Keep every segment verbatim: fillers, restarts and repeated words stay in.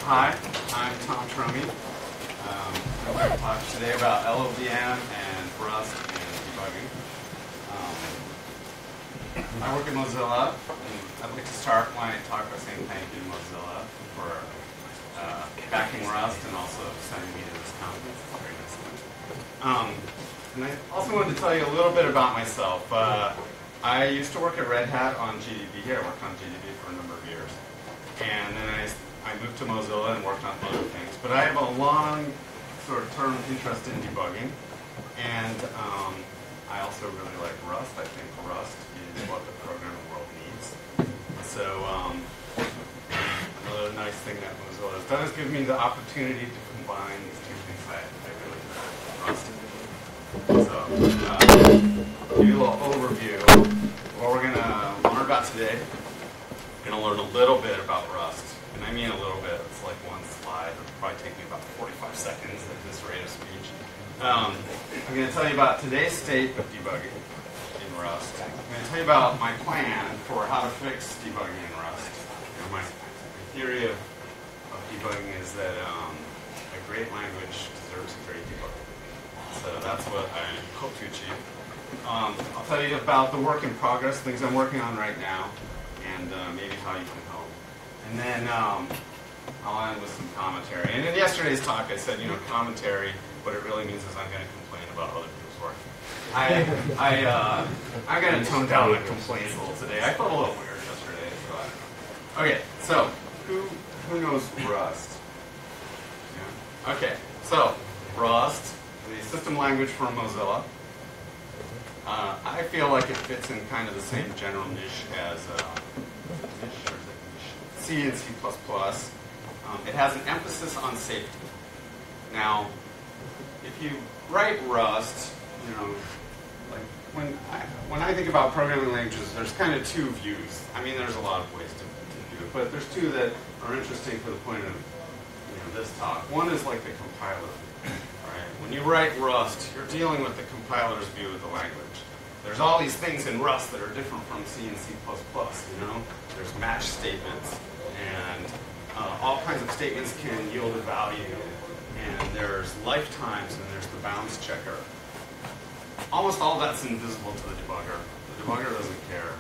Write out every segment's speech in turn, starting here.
hi, I'm Tom Tromey. Um, I'm going to talk today about L O V M and Rust and debugging. Um, I work at Mozilla, and I'd like to start my talk by saying thank you to Mozilla for uh, backing Rust and also sending me to this conference. It's very nice of them. Um, and I also wanted to tell you a little bit about myself. Uh, I used to work at Red Hat on G D B. I worked on G D B for a number of years. And then I, I moved to Mozilla and worked on other things. But I have a long sort of term interest in debugging. And um, I also really like Rust. I think Rust is what the programming world needs. So um, another nice thing that Mozilla has done is give me the opportunity to combine these two things I, I really like, Rust. So uh, give you a little overview of what we're going to learn about today. We're going to learn a little bit about Rust. And I mean a little bit. It's like one slide. It'll probably take me about forty-five seconds at this rate of speech. Um, I'm going to tell you about today's state of debugging in Rust. I'm going to tell you about my plan for how to fix debugging in Rust. You know, my, my theory of, of debugging is that um, a great language deserves a great debugger. So that's what I hope to achieve. Um, I'll tell you about the work in progress, things I'm working on right now, and uh, maybe how you can help. And then um, I'll end with some commentary. And in yesterday's talk, I said, you know, commentary, what it really means is I'm going to complain about other people's work. I, I, uh, I'm going to tone down my complaints a little today. I felt a little weird yesterday, so I don't know. Okay, so who, who knows Rust? Yeah. Okay, so Rust, the system language for Mozilla. Uh, I feel like it fits in kind of the same general niche as uh, niche, or is it niche? C and C plus plus. Um, it has an emphasis on safety. Now, if you write Rust, you know, like when I, when I think about programming languages, there's kind of two views. I mean, there's a lot of ways to, to do it, but there's two that are interesting for the point of you know, this talk. One is like the compiler. When you write Rust, you're dealing with the compiler's view of the language. There's all these things in Rust that are different from C and C plus plus, you know? There's match statements, and uh, all kinds of statements can yield a value, and there's lifetimes, and there's the bounds checker. Almost all that's invisible to the debugger. The debugger doesn't care.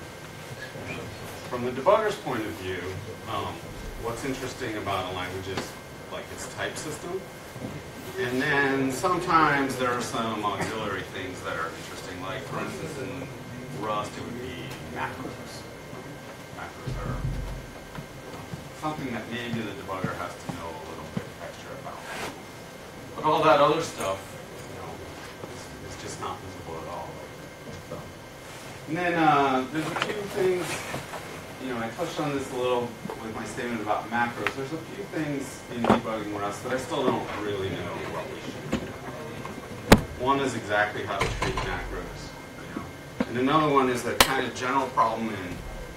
From the debugger's point of view, um, what's interesting about a language is like its type system. And then sometimes there are some auxiliary things that are interesting, like for instance in Rust it would be macros. Macros are something that maybe the debugger has to know a little bit extra about. But all that other stuff, you know, is, is just not visible at all. So. And then uh, there's a few things, you know, I touched on this a little with my statement about macros. There's a few things in debugging Rust that I still don't really know what we should do. One is exactly how to treat macros. You know. And another one is the kind of general problem in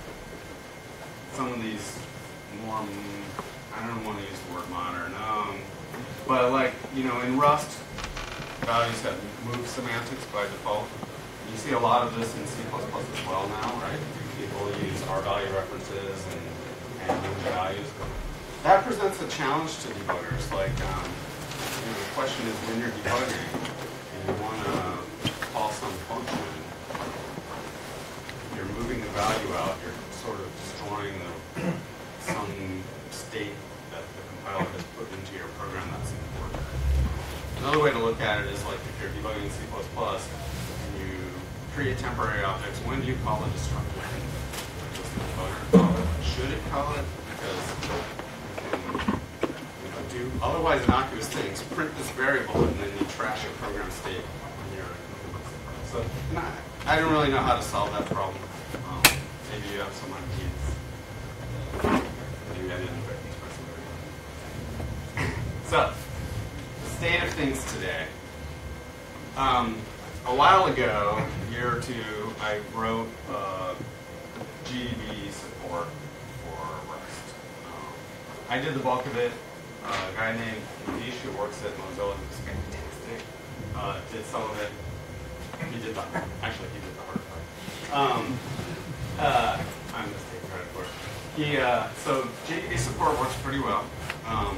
some of these more, I don't want to use the word modern, um, but like, you know, in Rust, values have move semantics by default. You see a lot of this in C plus plus as well now, right? People use R value references and, and move values. That presents a challenge to debuggers. Like, um, you know, the question is when you're debugging and you want to call some function, you're moving the value out, you're sort of destroying the, some state that the compiler has put into your program that's important. Another way to look at it is like if you're debugging C plus plus, create temporary objects, when do you call a destructor? Does the debugger call it? Should it call it? Because you can you know, do otherwise innocuous things. Print this variable and then you trash your program state when you're so nah, I don't really know how to solve that problem. Um, maybe you have some ideas. Maybe I didn't express it. So, the state of things today. Um, A while ago, a year or two, I wrote uh, G D B support for Rust. Um, I did the bulk of it. Uh, a guy named Manish who works at Mozilla, who's fantastic, uh, did some of it. He did the actually he did the hard part. Um, uh, I'm just taking credit for it. He uh, so G D B support works pretty well. Um,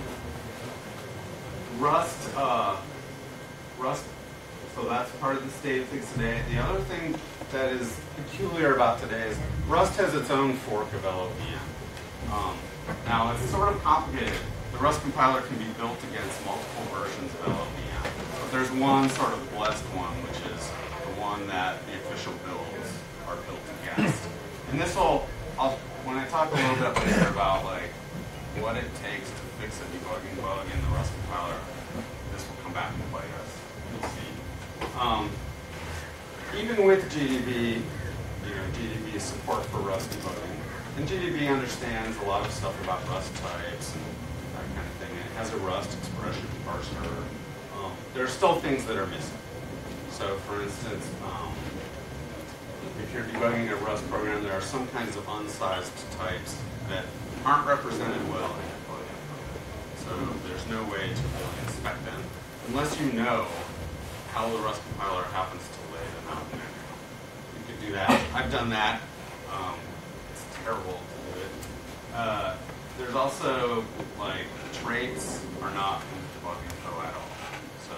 Rust, uh, Rust, so that's part of the state of things today. The other thing that is peculiar about today is Rust has its own fork of L L V M. Um, now, it's sort of complicated. The Rust compiler can be built against multiple versions of L L V M. But there's one sort of blessed one, which is the one that the official builds are built against. And this will, I'll, when I talk a little bit later about like what it takes to fix a debugging bug in the Rust compiler, this will come back and bite us. You'll see. Um, even with G D B, you know, G D B support for Rust debugging, and G D B understands a lot of stuff about Rust types and that kind of thing. It has a Rust expression parser. Um, there are still things that are missing. So, for instance, um, if you're debugging a Rust program, there are some kinds of unsized types that aren't represented well in your program. So there's no way to really inspect them unless you know how the Rust compiler happens to lay them out in there. You could do that. I've done that. Um, it's terrible to do it. Uh, there's also, like, traits are not in the debug info at all. So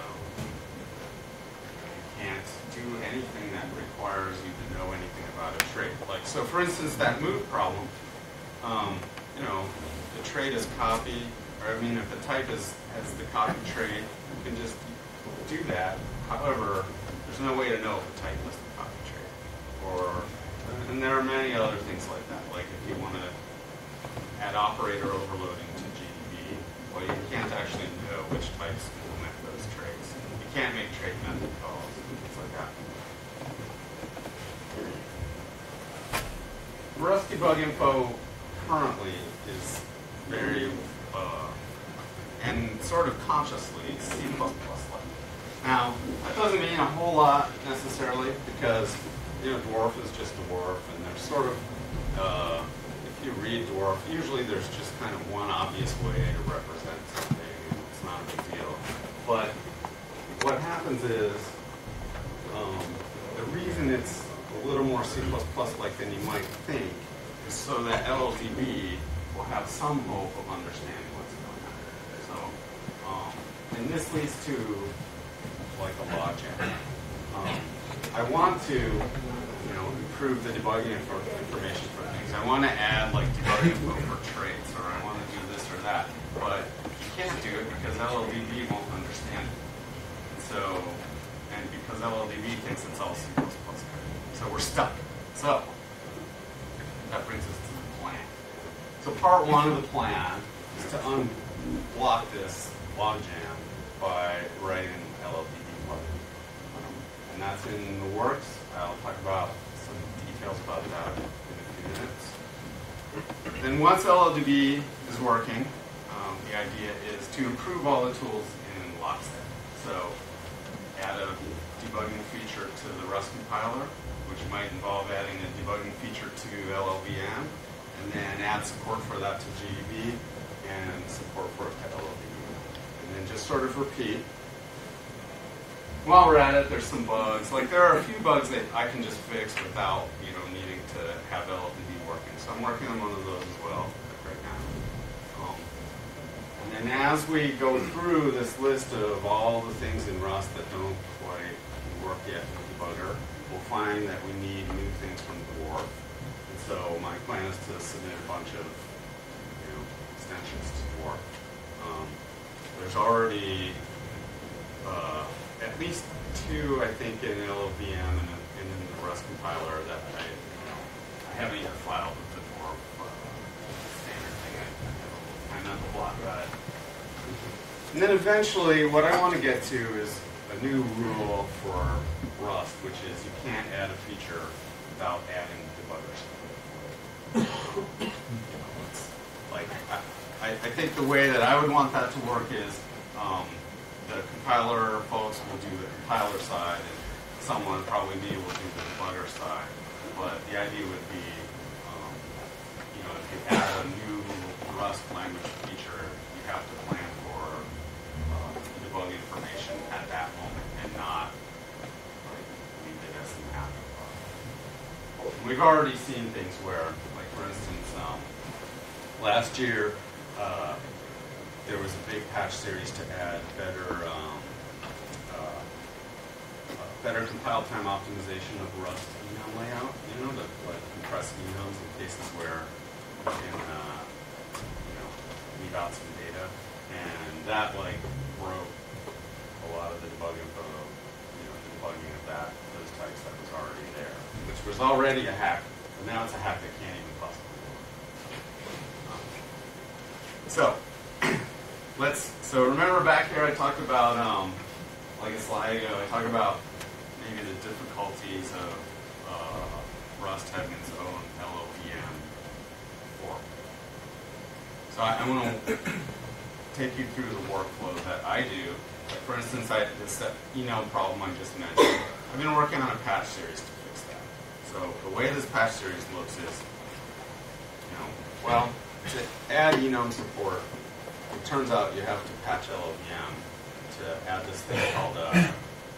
you can't do anything that requires you to know anything about a trait. Like, so for instance, that move problem, um, you know, the trait is copy, or I mean, if the type is has the copy trait, you can just do that. However, there's no way to know if the type is the copy trait. Or, and there are many other things like that. Like if you want to add operator overloading to G D B, well, you can't actually know which types implement those traits. You can't make trait method calls and things like that. Rust debug info currently is very, uh, and sort of consciously, C plus plus like. Now, that doesn't mean a whole lot necessarily, because, you know, dwarf is just dwarf, and there's sort of, uh, if you read dwarf, usually there's just kind of one obvious way to represent something, and it's not a big deal. But what happens is, um, the reason it's a little more C plus plus like than you might think is so that L L D B will have some hope of understanding what's going on. So, um, and this leads to like a logjam. Um, I want to, you know, improve the debugging info information for things. I want to add like debugging info for traits, or I want to do this or that, but you can't do it because L L D B won't understand it. So, and because L L D B thinks it's all C plus plus code. So we're stuck. So that brings us to the plan. So part one of the plan is to unblock this logjam by writing L L D B plugin. Um, and that's in the works. I'll talk about some details about that in a few minutes. Then once L L D B is working, um, the idea is to improve all the tools in Lockstep. So add a debugging feature to the Rust compiler, which might involve adding a debugging feature to L L V M, and then add support for that to G D B and support for it to L L V M. And then just sort of repeat. While we're at it, there's some bugs. Like there are a few bugs that I can just fix without, you know, needing to have L L D B working. So I'm working on one of those as well right now. Um, and then as we go through this list of all the things in Rust that don't quite work yet in the debugger, we'll find that we need new things from Dwarf. And so my plan is to submit a bunch of, you know, extensions to Dwarf. Um, there's already uh, at least two, I think, in L L V M and, and in the Rust compiler that I, you know, I haven't yet filed with the Dwarf uh, standard thing. I, I have a mental block about it. And then eventually, what I want to get to is a new rule for Rust, which is you can't add a feature without adding debuggers. You know, it's like I, I think the way that I would want that to work is um, the compiler folks will do the compiler side, and someone, probably me, will do the debugger side. But the idea would be, um, you know, if you add a new Rust language feature, you have to plan for uh, debug information at that moment and not like leave it as an afterthought. We've already seen things where, like for instance, um, last year, uh, there was a big patch series to add better um, uh, uh, better compile time optimization of Rust email layout, you know, to like compress emails in cases where you can uh, you know, leave out some data. And that like broke a lot of the debug info, you know, the debugging of that, those types that was already there, which was already a hack, but now it's a hack that can't even possibly work. Um, so, let's, so remember back here I talked about, um, like a slide ago, I talked about maybe the difficulties of uh, Rust having its own L O V M fork. So I, I want to take you through the workflow that I do. Like for instance, I, this email problem I just mentioned, I've been working on a patch series to fix that. So the way this patch series looks is, you know, well, to add enum support, it turns out you have to patch L O V M to add this thing called a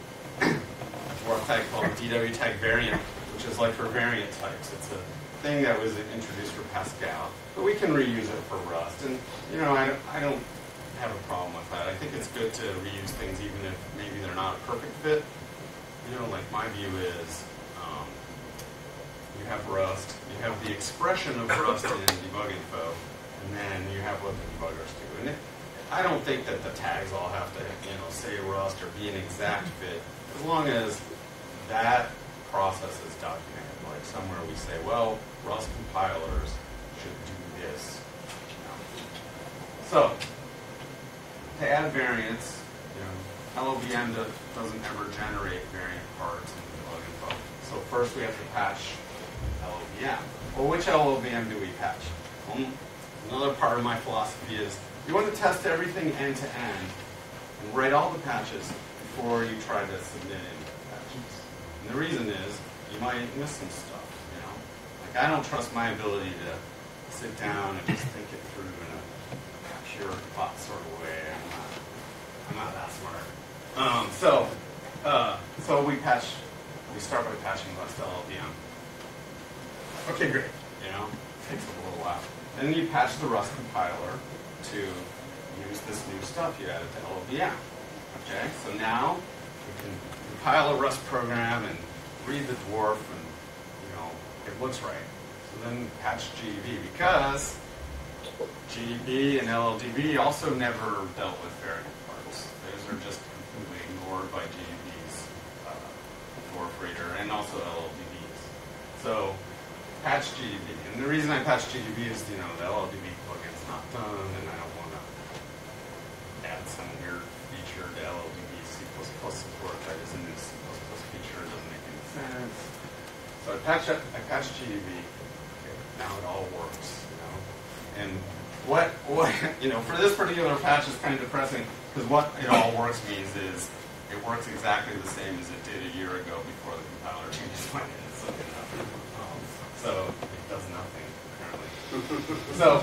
dwarf tag called D W tag variant, which is like for variant types. It's a thing that was introduced for Pascal, but we can reuse it for Rust. And you know, I don't, I don't have a problem with that. I think it's good to reuse things even if maybe they're not a perfect fit. You know, like my view is, um, you have Rust, you have the expression of Rust in debug info, and then you have what the debuggers do. And it, I don't think that the tags all have to, you know, say Rust or be an exact fit, as long as that process is documented. Like somewhere we say, well, Rust compilers should do this. You know. So, to add variants, you know, L O V M doesn't ever generate variant parts in debug info. So first we have to patch L O V M. Well, which L O V M do we patch? Well, another part of my philosophy is you want to test everything end to end and write all the patches before you try to submit any patches. And the reason is you might miss some stuff, you know. Like I don't trust my ability to sit down and just think it through in a pure thought sort of way. I'm not, I'm not that smart. Um, so, uh, so we patch. We start by patching Rust L O V M. Okay, great. You know, takes a little while. And then you patch the Rust compiler to use this new stuff you added to L O V M. Okay, so now we can compile a Rust program and read the dwarf, and you know it looks right. So then patch G D B, because G D B and L L D B also never dealt with variant parts. Those are just completely ignored by G D B's uh, dwarf reader and also L L D B's. So patch G D B. And the reason I patch G D B is, you know, the L L D B plugin's not done, and I don't want to add some weird feature to L L D B C plus plus support that isn't a C plus plus feature. It doesn't make any sense. So I patch it, I patch G D B. Okay, now it all works, you know. And what what you know, for this particular patch is kind of depressing, because what it all works means is it works exactly the same as it did a year ago before the compiler changes my name. So, you know, um, so it does nothing, apparently. so,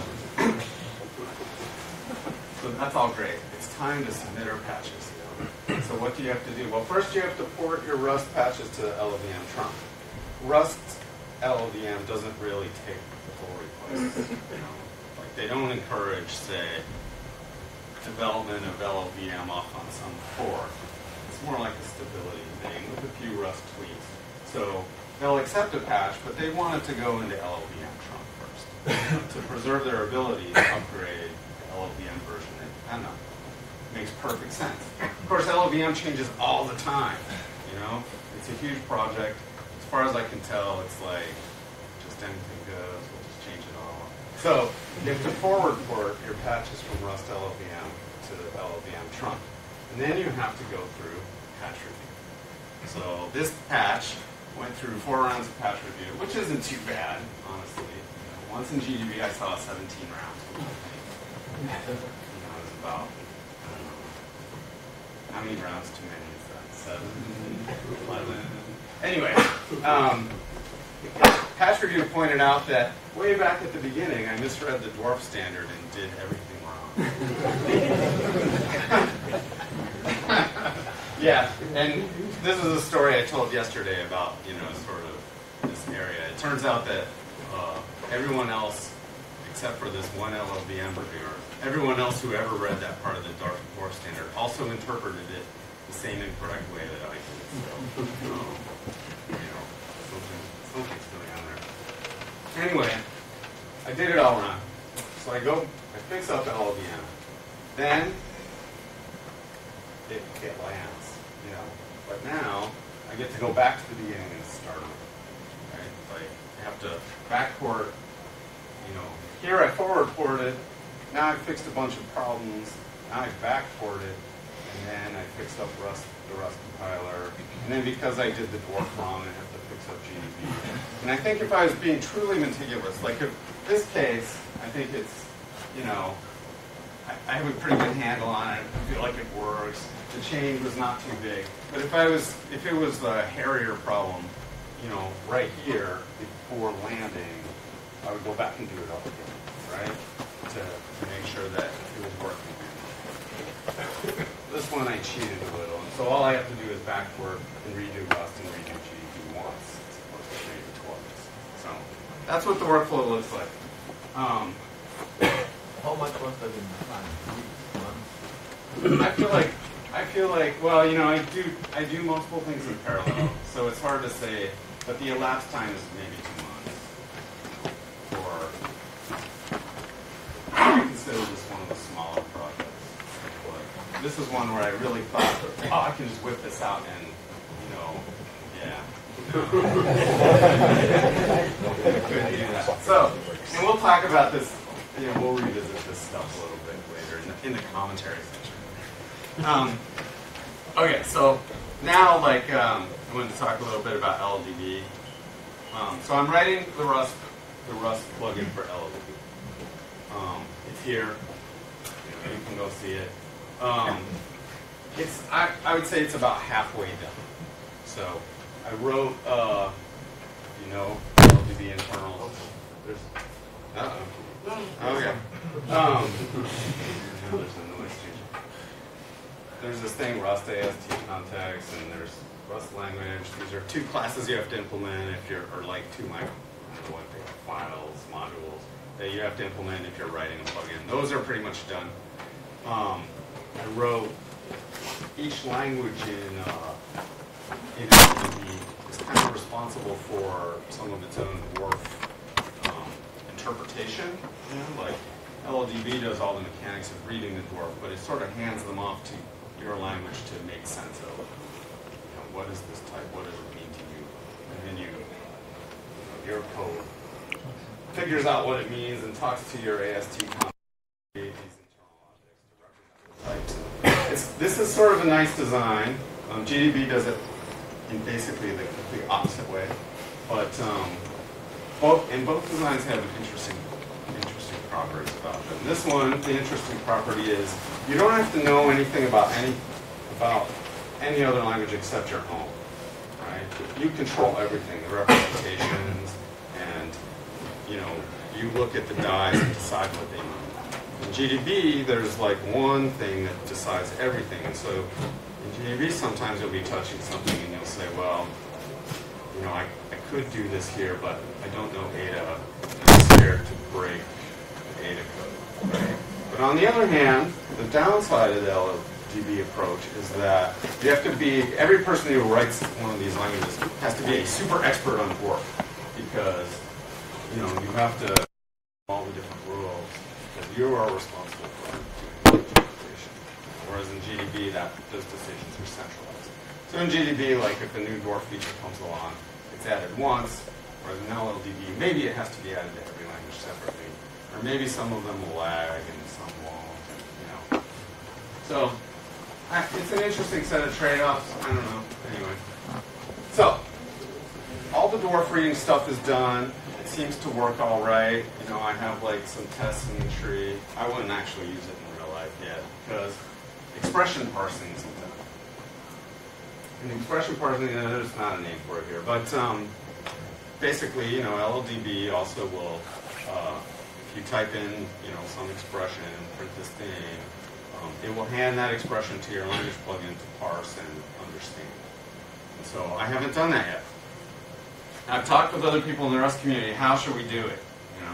so that's all great. It's time to submit our patches. You know? So what do you have to do? Well, first you have to port your Rust patches to L O V M trunk. Rust L O V M doesn't really take the full request. You know? Like they don't encourage, say, development of L O V M off on some fork. It's more like a stability thing with a few Rust tweaks. So they'll accept a patch, but they want it to go into L O V M trunk first to preserve their ability to upgrade the L O V M version independently. Makes perfect sense. Of course, L O V M changes all the time. You know, it's a huge project. As far as I can tell, it's like just anything goes. We'll just change it all. So you have to forward port your patches from Rust L O V M to the L O V M trunk. And then you have to go through patch review. So this patch went through four rounds of patch review, which isn't too bad, honestly. You know, once in G D B, I saw seventeen rounds. You know, it was about, I don't know, how many rounds too many is that? Seven? Eleven? Anyway, um, patch review pointed out that way back at the beginning, I misread the dwarf standard and did everything wrong. Yeah, and this is a story I told yesterday about, you know, sort of this area. It turns out that uh, everyone else except for this one L L V M reviewer. Everyone else who ever read that part of the Dartmouth Dwarf standard also interpreted it the same incorrect way that I did. So, um, you know, something, something's going on there. Anyway, I did it all wrong. So I go, I fix up L L V M. Then it, it lands, you know. But now I get to go back to the beginning and start over. Right? Like I have to backport, you know. Here I forward ported. Now I fixed a bunch of problems. Now I backported, and then I fixed up Rust, the Rust compiler. And then because I did the dwarf wrong, I have to fix up G D B. And I think if I was being truly meticulous, like if this case, I think it's, you know, I, I have a pretty good handle on it. I feel like it works. The change was not too big. But if I was, if it was a hairier problem, you know, right here before landing, I would go back and do it all again, right? To, to make sure that it was working. This one I cheated a little, and so all I have to do is backward and redo Rust and redo G D B once, as opposed to redo twice. So that's what the workflow looks like. Um, How much was that in time? I feel like I feel like well, you know, I do I do multiple things in parallel, so it's hard to say. But the elapsed time is maybe two months. Or I consider this one of the smaller projects. Like, this is one where I really thought, oh, I can just whip this out and, you know, yeah. I couldn't do that. So, and we'll talk about this. You know, we'll revisit this stuff a little bit later in the, in the commentary section. Um, okay, so now, like, um, I wanted to talk a little bit about L L D B. Um, so I'm writing the Rust, the Rust plugin for L L D B. Um, it's here. You know, you can go see it. Um, it's I, I would say it's about halfway done. So I wrote, uh, you know, L L D B internals. There's, uh-oh. Okay. Um, no, there's a noise change. There's this thing, Rust A S T context, and there's Rust language. These are two classes you have to implement if you're, or like two micro, I don't know what they are, files, modules that you have to implement if you're writing a plugin. Those are pretty much done. Um, I wrote each language in uh, in L L D B is kind of responsible for some of its own dwarf um, interpretation. You know, like L L D B does all the mechanics of reading the dwarf, but it sort of hands them off to your language to make sense of. You know, what is this type? What does it mean to you? And then you, you know, your code figures out what it means and talks to your A S T context, these internal objects to represent the types. It's, this is sort of a nice design. Um, G D B does it in basically the complete opposite way, but um, both and both designs have an interesting, interesting properties about them. This one, the interesting property is you don't have to know anything about any about any other language except your own. Right? You control everything, the representations, and you know you look at the dies and decide what they mean. In G D B, there's like one thing that decides everything, and so in G D B sometimes you'll be touching something and you'll say, well, you know, I, I could do this here, but I don't know A D A. I'm scared to break A D A code. Right? But on the other hand, the downside of the L L D B approach is that you have to be, every person who writes one of these languages has to be a super expert on dwarf, because, you know, you have to know all the different rules, because you are responsible for doing interpretation. Whereas in G D B, that those decisions are centralized. So in G D B, like if a new dwarf feature comes along, it's added once, whereas in L L D B, maybe it has to be added to every language separately. Or maybe some of them will lag and some won't, you know. So I, it's an interesting set of trade-offs. I don't know. Anyway. So all the dwarf reading stuff is done. It seems to work all right. You know, I have like some tests in the tree. I wouldn't actually use it in real life yet because expression parsing isn't done. And expression parsing, you know, there's not a name for it here, but um, basically, you know, L L D B also will, uh, if you type in, you know, some expression, print this thing, um, it will hand that expression to your language plugin to parse and understand. And so I haven't done that yet. I've talked with other people in the Rust community. How should we do it? You know, now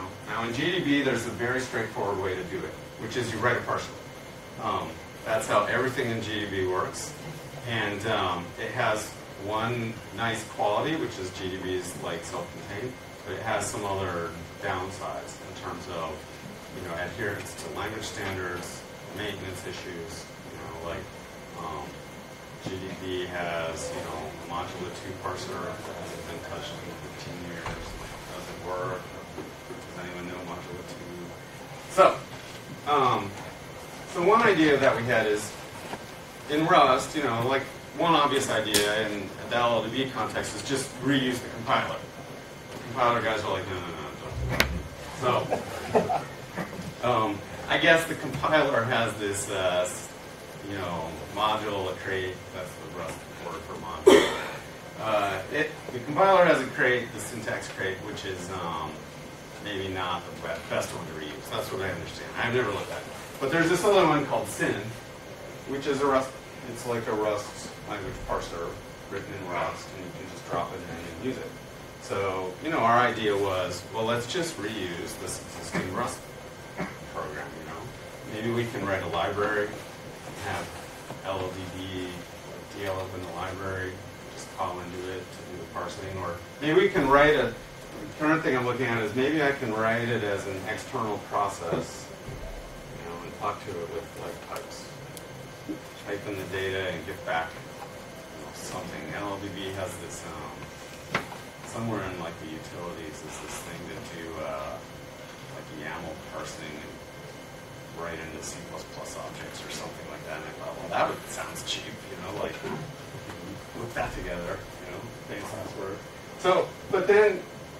Now in G D B, there's a very straightforward way to do it, which is you write a parser. Um, that's how everything in G D B works. And um, it has one nice quality, which is G D B is like self-contained, but it has some other downsides in terms of, you know, adherence to language standards, maintenance issues, you know, like um, G D B has, you know, a Modula two parser that hasn't been touched in fifteen years, doesn't work. Does anyone know Modula two? So, um, so one idea that we had is, in Rust, you know, like one obvious idea in the L L D B context is just reuse the compiler. The compiler guys are like, no, no, no, don't. So, um, I guess the compiler has this, uh, you know, module, a crate, that's the Rust word for module. Uh, it, the compiler has a crate, the syntax crate, which is um, maybe not the best one to reuse. That's what I understand. I've never looked at it. But there's this other one called Syn, which is a Rust, it's like a Rust language parser written in Rust, and you can just drop it in and use it. So, you know, our idea was, well, let's just reuse this existing Rust program, you know. Maybe we can write a library, have L L D B, D L F in the library, just call into it to do the parsing, or maybe we can write a, the current thing I'm looking at is maybe I can write it as an external process, you know, and talk to it with like pipes. Type in the data and get back, you know, something. L L D B has this, um, somewhere in like the utilities is this thing to do uh, like YAML parsing and write into C plus plus objects or something like that. And I thought, well, that would sounds cheap, you know, like put that together, you know, fancy word. So, but then,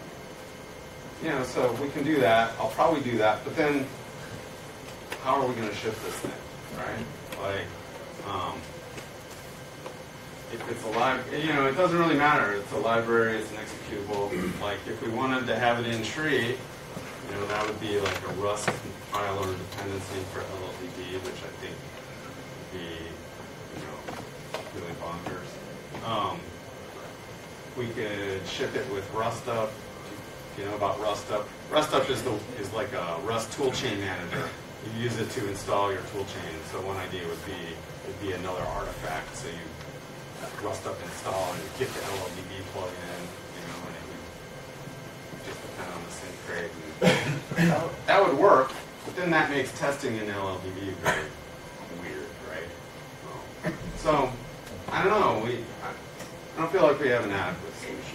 you know, so we can do that. I'll probably do that. But then, how are we going to ship this thing, right? Like, um, if it's a library, you know, it doesn't really matter. It's a library. It's an executable. Like, if we wanted to have it in tree, you know, that would be like a Rust compiler dependency for L L D B, which I think would be, you know, really bonkers. Um, we could ship it with Rustup. You know about Rustup? Rustup is the is like a Rust toolchain manager. You use it to install your toolchain. So one idea would be would be another artifact. So you Rustup install and you get the L L D B plugin, you know, and it would just depend on the sync crate. And that would work, but then that makes testing in L L D B very weird, right? So I don't know. We I, I don't feel like we have an adequate solution.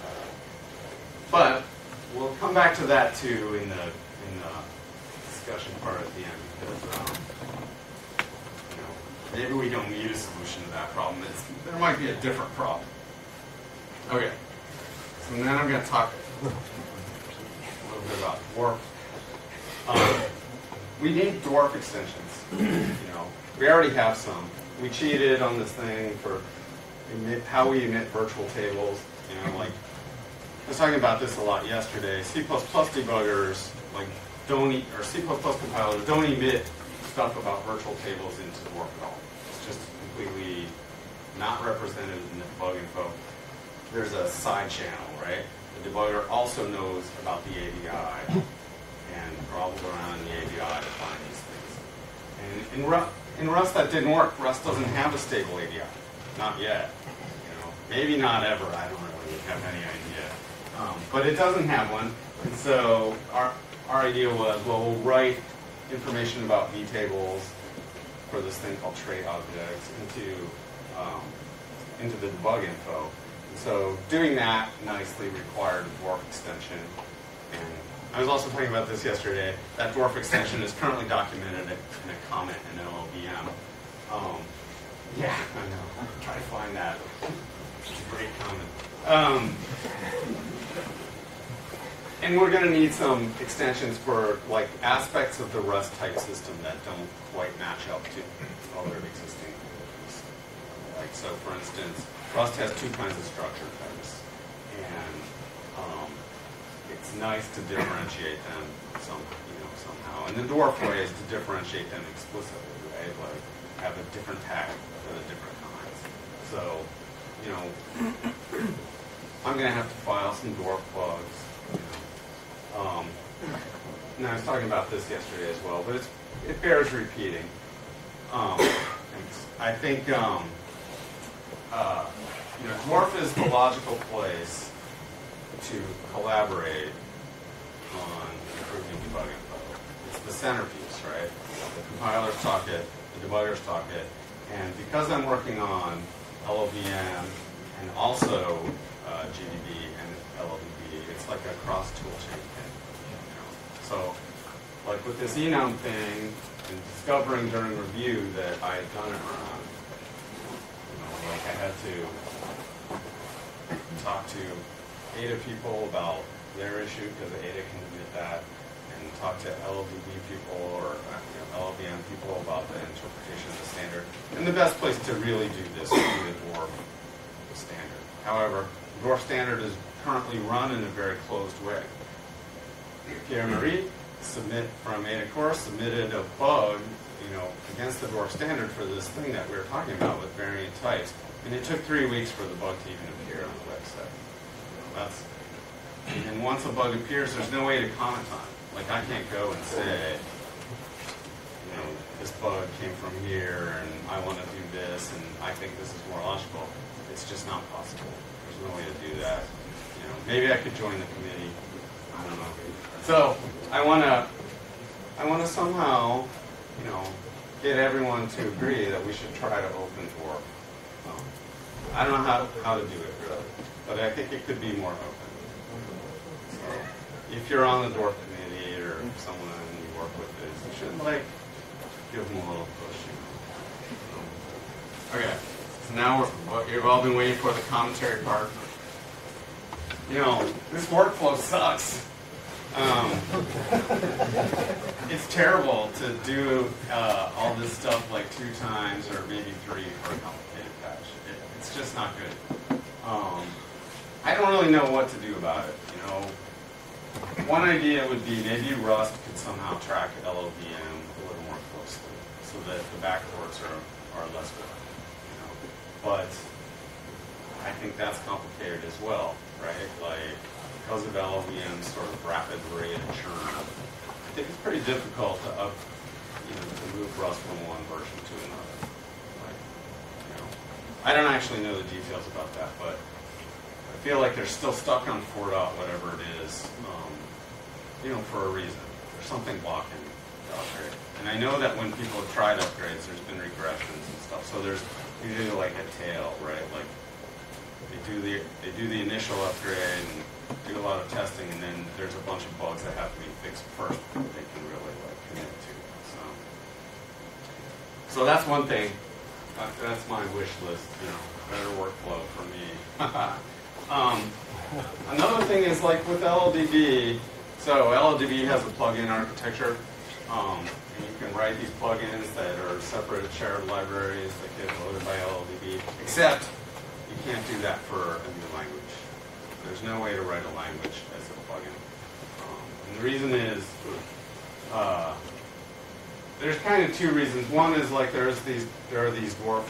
But we'll come back to that too in the in the discussion part at the end, because um, you know, maybe we don't need a solution to that problem. It's, there might be a different problem. Okay, so then I'm going to talk a little bit about dwarf. Um, we need dwarf extensions. You know, we already have some. We cheated on this thing for emit, how we emit virtual tables. You know, like I was talking about this a lot yesterday. C plus plus debuggers like don't eat, or C plus plus compilers don't emit stuff about virtual tables into dwarf at all. It's just completely not represented in the debug info. There's a side channel, right? The debugger also knows about the A B I and gobbles around in the A B I to find these things. And in Rust, in Rust that didn't work. Rust doesn't have a stable A B I, not yet. You know, maybe not ever. I don't really have any idea. Um, but it doesn't have one, and so our our idea was, well, we'll write information about vtables for this thing called trait objects into um, into the debug info. And so doing that nicely required a dwarf extension. And I was also talking about this yesterday. That dwarf extension is currently documented in a comment in L L V M. Um, yeah, I know. Try to find that. It's a great comment. Um, and we're going to need some extensions for like aspects of the Rust type system that don't quite match up to other existing things. Like, so for instance, Rust has two kinds of structure types, and um, it's nice to differentiate them some, you know, somehow. And the dwarf way is to differentiate them explicitly, right? Like have a different tag for the different kinds. So, you know, I'm going to have to file some dwarf plugs. You know. um, and I was talking about this yesterday as well, but it's, it bears repeating. Um, I think um, uh, you know, Dwarf is the logical place to collaborate on improving debugging code. It's the centerpiece, right? The compilers talk it, the debuggers talk it, and because I'm working on L L V M and also uh, G D B and L L D B, it's like a cross-tool chain thing. You know? So, like with this enum thing, and discovering during review that I had done it wrong, you know, like I had to talk to Ada people about their issue because Ada can admit that, and talk to L L D B people or uh, you know, L L V M people about the interpretation of the standard. And the best place to really do this would be the Dwarf standard. However, the Dwarf standard is currently run in a very closed way. Pierre-Marie submit from Ada Core submitted a bug, you know, against the Dwarf standard for this thing that we were talking about with variant types, and it took three weeks for the bug to even appear on the website. You know, that's and once a bug appears, there's no way to comment on it. Like I can't go and say, you know, this bug came from here, and I want to do this, and I think this is more logical. It's just not possible. There's no way to do that. You know, maybe I could join the committee. I don't know. So I want to, I want to somehow, you know, get everyone to agree that we should try to open Dwarf. Um, I don't know how how to do it really, but I think it could be more open. So if you're on the Dwarf committee or someone you work with is, you should like give them a little push. You know. Okay, so now we're, you've all been waiting for the commentary part. You know, this workflow sucks. Um, it's terrible to do uh, all this stuff like two times or maybe three for a complicated patch. It, it's just not good. Um, I don't really know what to do about it. You know, one idea would be maybe Rust could somehow track L L V M a little more closely, so that the backports are are less good. You know, but I think that's complicated as well, right? Like, because of L L V M's sort of rapid rate of churn, I think it's pretty difficult to up, you know, to move Rust from one version to another. Like, you know, I don't actually know the details about that, but I feel like they're still stuck on four dot whatever it is, um, you know, for a reason. There's something blocking the upgrade. And I know that when people have tried upgrades, there's been regressions and stuff. So there's usually like a tail, right? Like they do the they do the initial upgrade and do a lot of testing, and then there's a bunch of bugs that have to be fixed first before they can really like commit to. So, so that's one thing. Uh, that's my wish list. You know, better workflow for me. um, another thing is like with L L D B. So L L D B has a plugin architecture, um, and you can write these plugins that are separate shared libraries that get loaded by L L D B. Except you can't do that for a new language. There's no way to write a language as a plugin. Um, and the reason is, uh, there's kind of two reasons. One is like there's these, there are these Dwarf,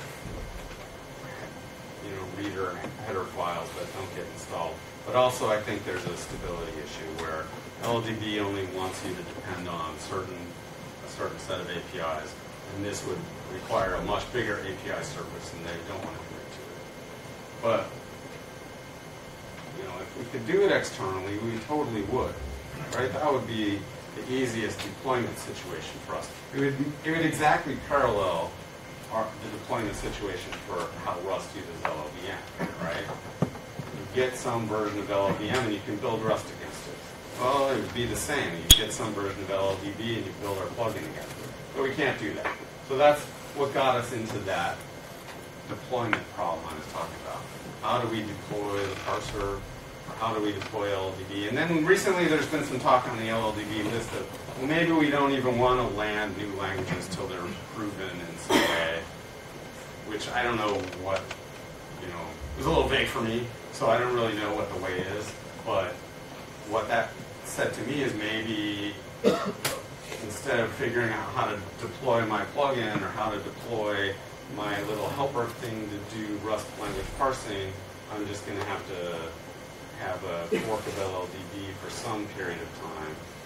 you know, reader header files that don't get installed. But also I think there's a stability issue where L L D B only wants you to depend on certain, a certain set of A P Is. And this would require a much bigger A P I service, and they don't want to commit to it. But you know, if we could do it externally, we totally would, right? That would be the easiest deployment situation for us. It would, it would exactly parallel our, the deployment situation for how Rust uses L L V M, right? You get some version of L L V M and you can build Rust against it. Well, it would be the same. You get some version of L L D B and you build our plugin against it. But we can't do that. So that's what got us into that deployment problem I was talking about. How do we deploy the parser? How do we deploy L L D B? And then recently there's been some talk on the L L D B list of, well, maybe we don't even want to land new languages till they're proven in some way, which I don't know what, you know, it was a little vague for me, so I don't really know what the way is. But what that said to me is maybe instead of figuring out how to deploy my plugin or how to deploy my little helper thing to do Rust language parsing, I'm just going to have to have a fork of L L D B for some period of time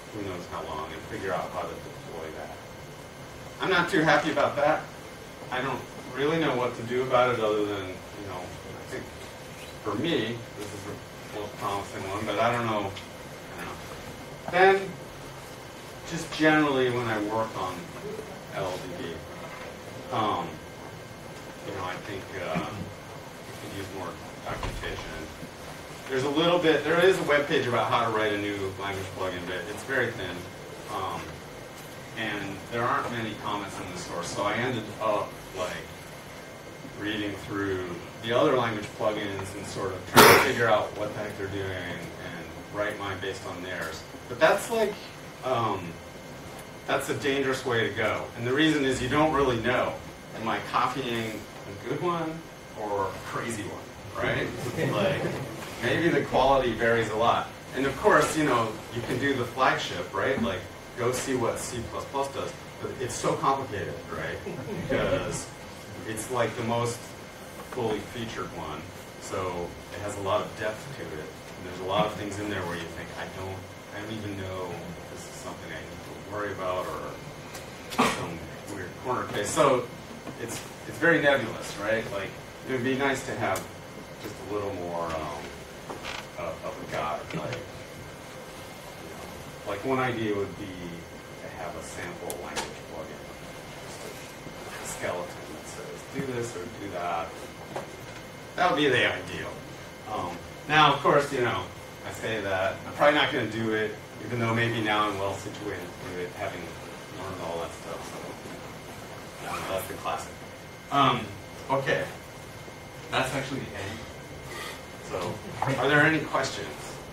who knows how long, and figure out how to deploy that. I'm not too happy about that. I don't really know what to do about it other than, you know, I think for me, this is a most promising one, but I don't know. I don't know. Then, just generally when I work on L L D B, um, you know, I think uh, you could use more documentation. There's a little bit, there is a web page about how to write a new language plugin, but it's very thin. Um, and there aren't many comments in the source, so I ended up like reading through the other language plugins and sort of trying to figure out what the heck they're doing and write mine based on theirs. But that's like, um, that's a dangerous way to go. And the reason is you don't really know. Am I copying a good one or a crazy one, right? Like, maybe the quality varies a lot. And of course, you know, you can do the flagship, right? Like, go see what C plus plus does. But it's so complicated, right? Because it's like the most fully featured one. So it has a lot of depth to it. And there's a lot of things in there where you think, I don't, I don't even know if this is something I need to worry about or some weird corner case. So it's it's very nebulous, right? Like, it would be nice to have just a little more um, of, of a guide. Like, you know, like one idea would be to have a sample language plugin, just a skeleton that says do this or do that. That would be the ideal. Um, now, of course, you know, I say that I'm probably not going to do it, even though maybe now I'm well situated to do it, having learned all that stuff. So um, that's the classic. Um, okay, that's actually the end. So, are there any questions?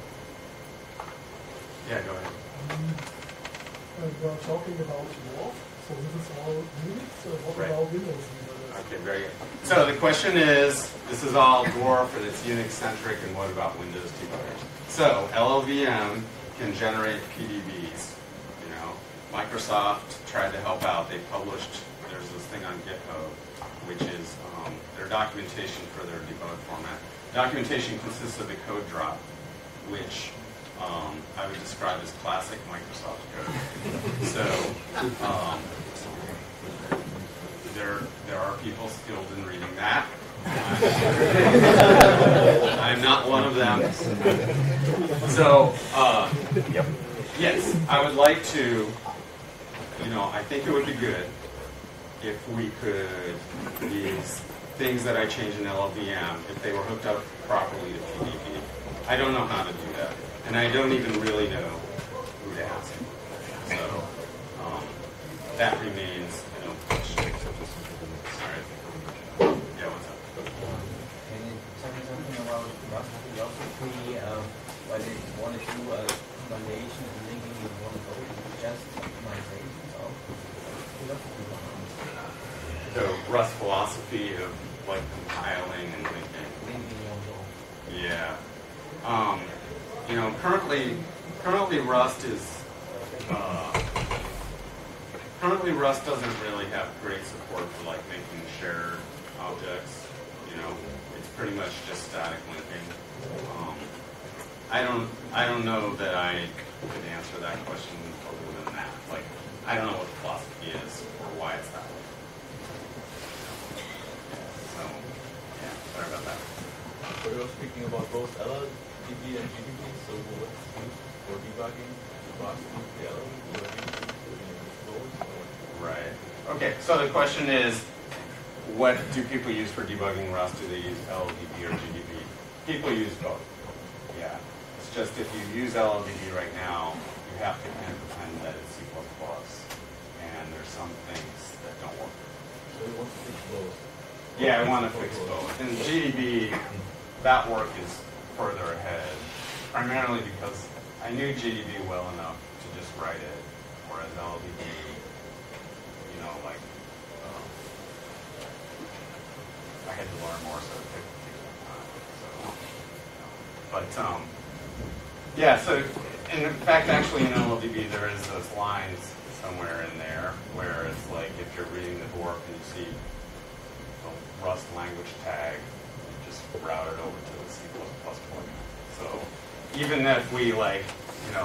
Yeah, go ahead. Um, we are talking about Dwarf, so this is all Unix, so what Right. about Windows? Okay, very good. So the question is, this is all Dwarf and it's Unix-centric, and what about Windows debuggers? So L L V M can generate P D Bs. You know, Microsoft tried to help out. They published, there's this thing on GitHub, which is um, their documentation for their debug format. Documentation consists of a code drop, which um, I would describe as classic Microsoft code. So um, there, there are people skilled in reading that. I'm not one of them. So, uh, yep. Yes, I would like to, you know, I think it would be good if we could, these things that I change in L L V M, if they were hooked up properly to P D B. I don't know how to do that. And I don't even really know who to ask. So, um, that remains, you know, question. All right. Yeah, what's up? Can you tell me something about Rust philosophy? Uh, why they want to do a combination and linking in one code? Just optimization of philosophy. The Rust philosophy of like compiling and linking. Linking one code. Yeah. Um, you know, currently, currently Rust is, uh, currently Rust doesn't really have great support for like making shared objects. You know, it's pretty much just static linking. Um, I don't, I don't know that I could answer that question other than that. Like, I don't know what the philosophy is or why it's that way. So, yeah, sorry about that. So you're speaking about both L L D B and G D B, so what's used for debugging? Rust, L L D B, or G D B, both? Right. Okay, so the question is, what do people use for debugging Rust? Do they use L L D B or G D B? People use both. Yeah. It's just if you use L L D B right now, you have to kind of pretend that it's C plus plus, and there's some things that don't work. So you want to fix both? Yeah, I want to fix both. And G D B, that work is further ahead, primarily because I knew G D B well enough to just write it, whereas L L D B, you know, like, um, I had to learn more, so it took some time. So, you know. But, um, yeah, so, and in fact, actually in L L D B, there is those lines somewhere in there where it's like, if you're reading the dwarf and you see the Rust language tag, you just route it over to the C plus plus plugin. So even if we like, you know,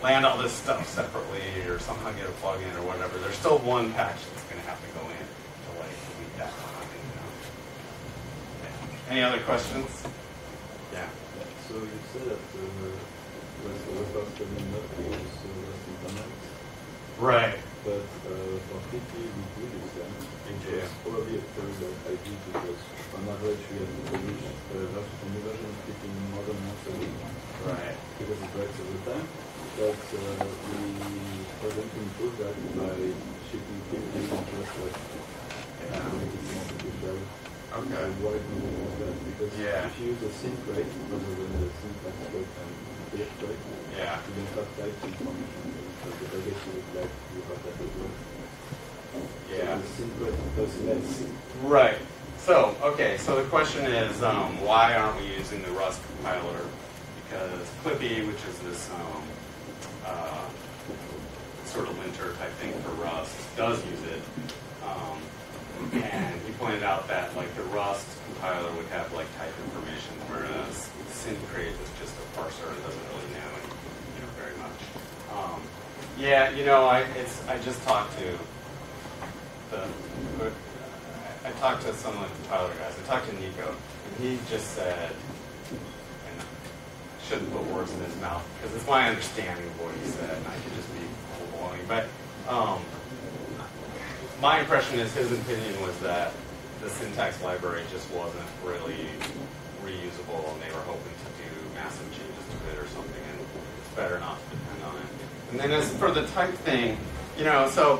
land all this stuff separately or somehow get a plugin or whatever. There's still one patch that's going to have to go in to like delete that behind, you know. Yeah. Any other questions? Yeah. So you said that uh, Rust was supposed to not use uh, Rust internals, Right. but uh, for P P we do use them. It Yeah. was probably a choice that I did because on average we have to publish uh, version, a new version of P P more than once a week Right. because it breaks all the time. But uh, we were going to improve that by shipping P P into Rust Yeah. and make it more publishable. Okay. So why do we use that? Because Yeah. if you use a sync rate rather than the syntax rate and the rate, Yeah. you don't have type information. So the target you would like you have that as well. Yeah. So the sync rate does less. Right. So, okay, so the question is, um, why aren't we using the Rust compiler? Because Clippy, which is this um, uh, sort of linter type thing for Rust, does use it. Um, and he pointed out that like the Rust compiler would have like type information, whereas Syncrate is just a parser and doesn't really know, you know very much. Um, yeah, you know, I it's I just talked to the. I talked to some of the compiler guys. I talked to Nico, and he just said, and I shouldn't put words in his mouth because it's my understanding of what he said, and I could just be blowing. But um, my impression is his opinion was that the syntax library just wasn't really reusable, and they were hoping to do massive changes to it or something, and it's better not to depend on it. And then as for the type thing, you know, so.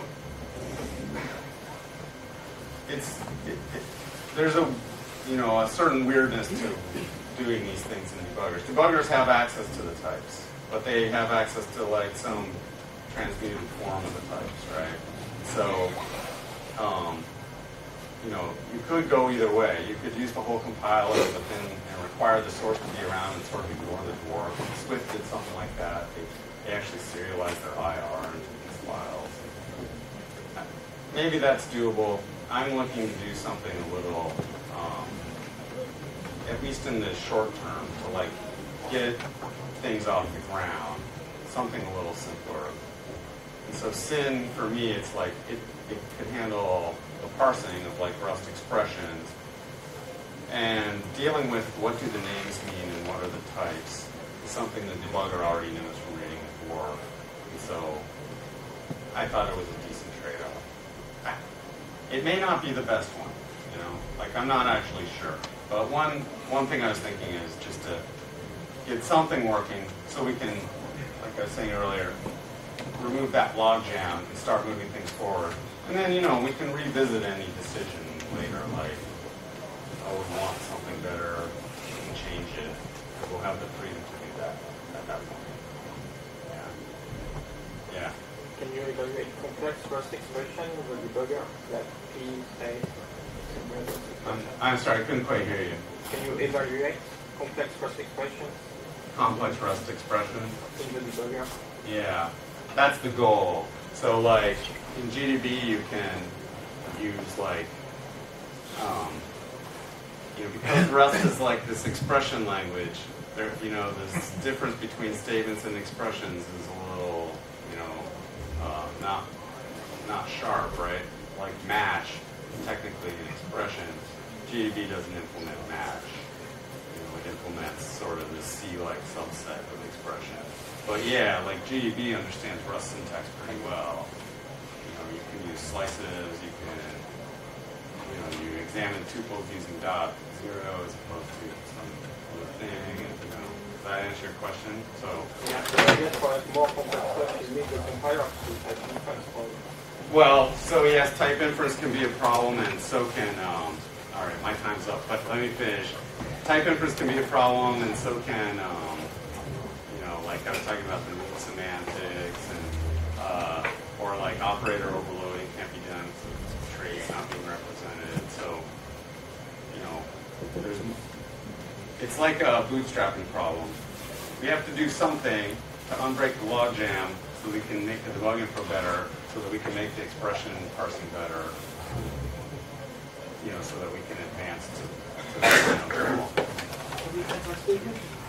It's it, it, there's a you know a certain weirdness to doing these things in debuggers. Debuggers have access to the types, but they have access to like some transmuted form of the types, right? So, um, you know, you could go either way. You could use the whole compiler, but then and require the source to be around and sort of ignore the dwarf. Swift did something like that. They, they actually serialized their I R into these files. Maybe that's doable. I'm looking to do something a little, um, at least in the short term, to like get things off the ground, something a little simpler. And so Syn, for me, it's like it, it could handle the parsing of like Rust expressions and dealing with what do the names mean and what are the types is something the debugger already knows from reading the dwarf. And so I thought it was a decent trade-off. It may not be the best one, you know, like I'm not actually sure. But one one thing I was thinking is just to get something working so we can, like I was saying earlier, remove that logjam and start moving things forward. And then, you know, we can revisit any decision later, like, oh, we want something better, we can change it. We'll have the freedom to do that at that point. Yeah. Yeah. Can you evaluate complex Rust expression with a debugger, like P, A? I'm, I'm sorry, I couldn't quite hear you. Can you evaluate complex Rust expressions Complex Rust expression? in the debugger? Yeah, that's the goal. So like in G D B you can use like, um, you know, because Rust is like this expression language, there, you know, this difference between statements and expressions is a little, you know, uh, not not sharp, right? Like match, technically an expression. G D B doesn't implement match. You know, it implements sort of this C-like subset of expression. But yeah, like G D B understands Rust syntax pretty well. You know, you can use slices, you can, you know, you examine tuples using dot zero as opposed to some other thing. And, you know, does that answer your question? So Yeah, so I guess for more complex stuff, you need the compiler to type inference for you. well, so yes, type inference can be a problem, and so can, um, all right, my time's up, but let me finish. Type inference can be a problem, and so can, um, you know, like I was talking about the rule semantics, and uh, or like operator overloading can't be done with traits not being represented. So, you know, there's, it's like a bootstrapping problem. We have to do something to unbreak the logjam so we can make the debug info better, so that we can make the expression parsing better, you know, so that we can advance to, to the, you know, Have you had my statement?